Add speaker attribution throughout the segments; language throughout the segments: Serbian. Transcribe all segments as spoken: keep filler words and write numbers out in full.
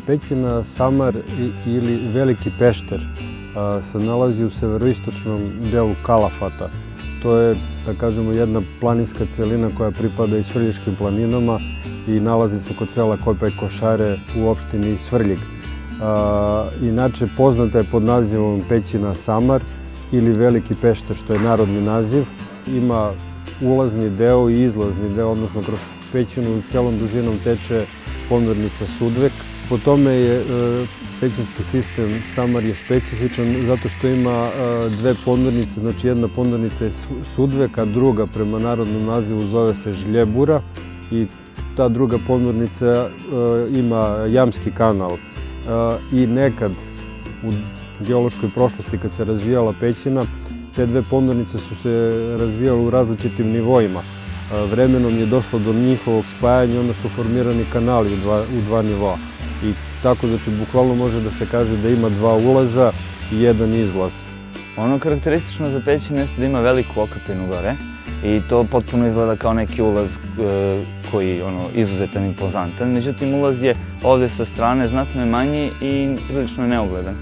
Speaker 1: Pećina Samar ili Veliki Pešter se nalazi u severoistočnom delu Kalafata. To je, da kažemo, jedna planinska celina koja pripada i Svrljiškim planinama i nalazi se kod sela Kopa i Košare u opštini Svrljig. Inače, poznata je pod nazivom Pećina Samar ili Veliki Pešter, što je narodni naziv. Ima ulazni deo i izlazni deo, odnosno kroz pećinu celom dužinom teče ponornica Sudvek. Po tome je pećinski sistem Samar je specifičan zato što ima dve ponornice, znači jedna ponornica je Sudvek, a druga prema narodnom nazivu zove se Žljebura i ta druga ponornica ima Jamski kanal. I nekad u geološkoj prošlosti kad se razvijala pećina, te dve ponornice su se razvijale u različitim nivoima. Vremenom je došlo do njihovog spajanja i onda su formirani kanali u dva, u dva nivoa. I tako, znači, bukvalno može da se kaže da ima dva ulaza i jedan izlaz.
Speaker 2: Ono karakteristično za pećinu jeste da ima veliku okapinu gore i to potpuno izgleda kao neki ulaz koji je ono, izuzetan i impozantan. Međutim, ulaz je ovde sa strane znatno je manji i prilično je neugledan.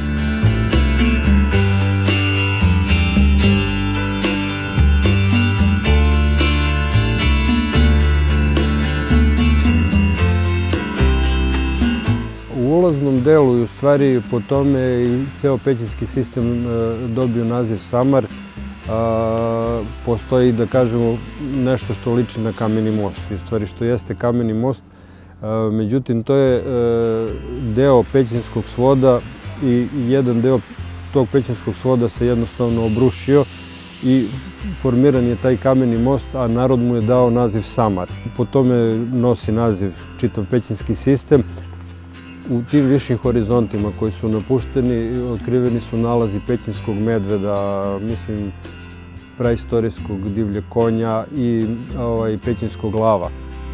Speaker 1: U ulaznom delu i u stvari po tome i ceo pećinski sistem dobio naziv Samar. Postoji, da kažemo, nešto što liči na kameni most, u stvari što jeste kameni most. Međutim, to je deo pećinskog svoda i jedan deo tog pećinskog svoda se jednostavno obrušio i formiran je taj kameni most, a narod mu je dao naziv Samar. Po tome nosi naziv čitav pećinski sistem. U tim višim horizontima koji su napušteni, otkriveni su nalazi pećinskog medveda, mislim, praistorijskog divljeg konja i ovaj, pećinskog lava.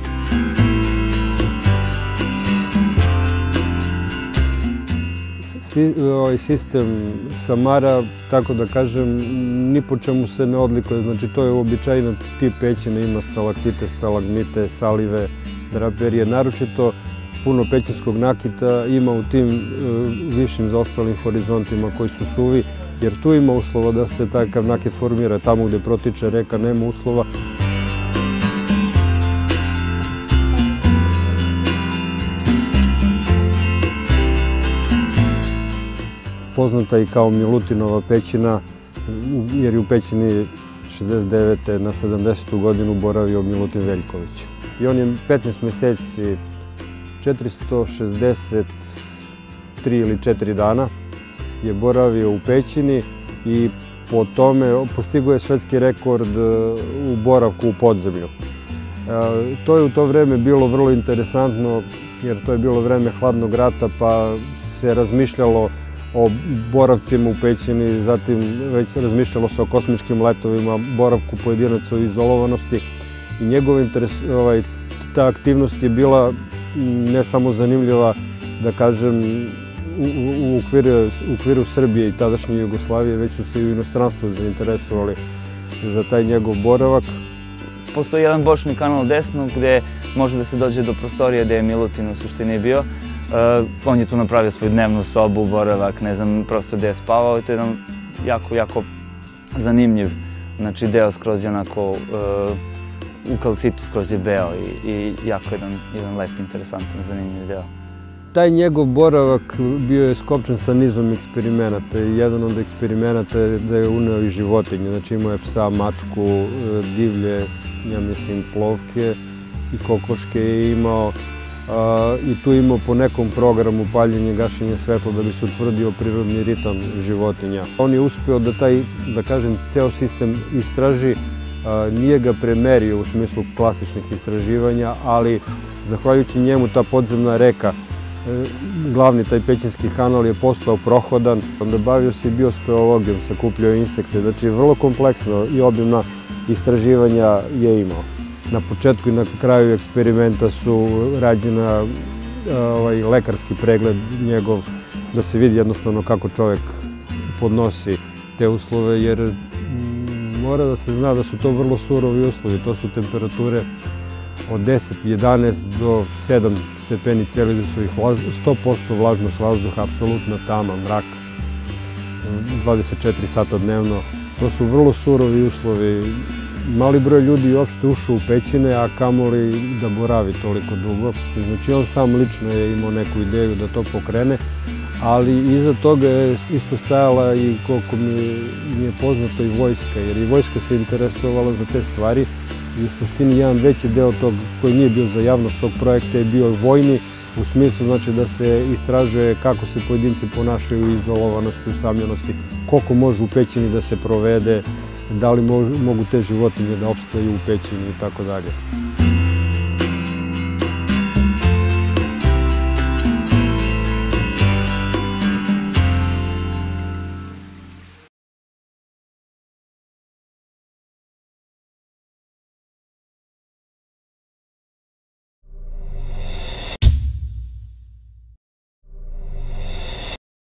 Speaker 1: Ovaj sistem Samara, tako da kažem, ni po čemu se ne odlikuje. Znači, to je uobičajeni tip pećine, ima stalaktite, stalagmite, salive, draperije. Naročito puno pećinskog nakita ima u tim višim zaostalim horizontima koji su suvi, jer tu ima uslova da se takav nakit formira. Tamo gde protiče reka nema uslova. Poznata i kao Milutinova pećina, jer je u pećini šezdeset devete na sedamdesetu godinu boravio Milutin Veljković. I on je petnaest meseci, četiristo šezdeset tri ili četiri dana je boravio u pećini i po tome postigao je svetski rekord u boravku u podzemlju. To je u to vreme bilo vrlo interesantno, jer to je bilo vreme hladnog rata, pa se razmišljalo o boravcima u pećini, zatim već se razmišljalo se o kosmičkim letovima, boravku pojedinaca u izolovanosti i njegov interes, ovaj, ta aktivnost je bila ne samo zanimljiva, da kažem, u okviru, u okviru Srbije i tadašnje Jugoslavije, već su se i u inostranstvu zainteresovali za taj njegov boravak.
Speaker 2: Postoji jedan bočni kanal desno gde može da se dođe do prostorije gde je Milutin u suštini bio. On je tu napravio svoju dnevnu sobu, boravak, ne znam, prostor gde je spavao i to je jedan jako, jako zanimljiv, znači, deo skroz je onako u kalcitu, skroz je beo i jako jedan, jedan lep, interesantan, zanimljiv deo.
Speaker 1: Taj njegov boravak bio je skopčan sa nizom eksperimenata i jedan od eksperimenata je da je uneo i životinje. Znači, imao je psa, mačku, divlje, ja mislim, plovke i kokoške je imao i tu imao po nekom programu paljenje, gašenje svetla da bi se utvrdio prirodni ritam životinja. On je uspeo da taj, da kažem, ceo sistem istraži. Nije ga premerio u smislu klasičnih istraživanja, ali zahvaljujući njemu ta podzemna reka, glavni taj pećinski kanal je postao prohodan. Onda bavio se i biospeologijom, sakupljao insekte, znači vrlo kompleksno i obimna istraživanja je imao. Na početku i na kraju eksperimenta su rađena ovaj, lekarski pregled njegov, da se vidi jednostavno kako čovjek podnosi te uslove, jer mora da se zna da su to vrlo surovi uslovi, to su temperature od deset, jedanaest do sedam stepeni Celzijusovih, sto posto vlažnost vazduha, apsolutna tama, mrak, dvadeset četiri sata dnevno. To su vrlo surovi uslovi. Mali broj ljudi je uopšte ušao u pećine, a kamoli da boravi toliko dugo. Znači, on sam lično je imao neku ideju da to pokrene, ali iza toga je isto stajala i koliko mi je poznato i vojska, jer i vojska se interesovala za te stvari i u suštini jedan veći deo tog koji nije bio za javnost tog projekta je bio vojni, u smislu znači da se istražuje kako se pojedinci ponašaju u izolovanosti, usamljenosti, koliko može u pećini da se provede, da li mogu te životinje da opstaju u pećini i tako dalje.